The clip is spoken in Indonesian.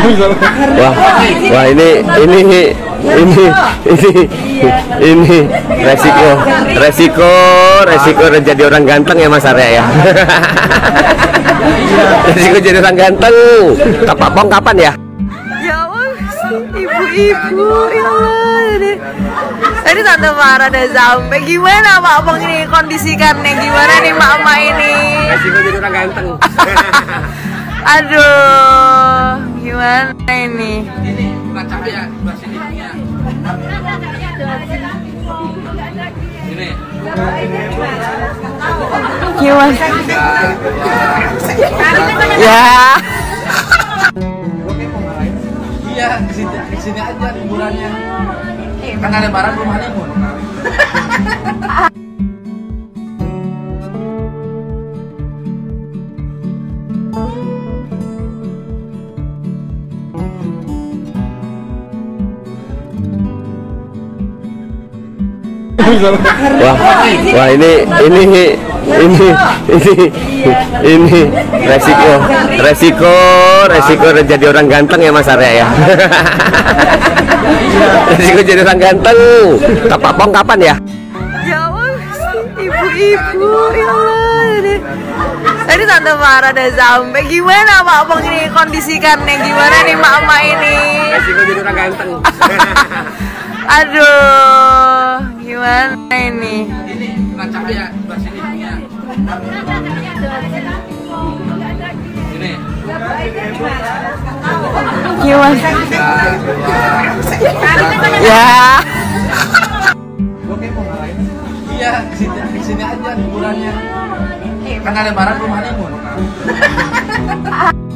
Wah, wah ini resiko jadi orang ganteng ya Mas Arya ya. Resiko jadi orang ganteng. Pak Pong kapan ya? Ya ibu-ibu, ya Allah. Tadi Tante Farah udah sampai. Gimana Pak Pong ini kondisikannya? Gimana nih Mak ini? Resiko jadi orang ganteng. Aduh, gimana ini? Ini kaca ya, sebelah sini. Ini. Gimana? Ya. Iya, di sini aja liburannya. Kan ada barang belum honeymoon. Wah ini resiko jadi orang ganteng ya Mas Arya ya. Resiko jadi orang ganteng. Pak Pong kapan ya? Ya ibu-ibu, ya Allah. Tadi Tante Farah udah sampai. Gimana Pak Pong ini kondisikannya? Gimana nih Mak ini? Resiko jadi orang ganteng. Aduh, gimana ini? Ini kaca ya, sebelah sini. Ini. Gimana? Ya. Oke, mau ngalahin? Iya, di sini aja liburannya. Kan ada barang belum honeymoon.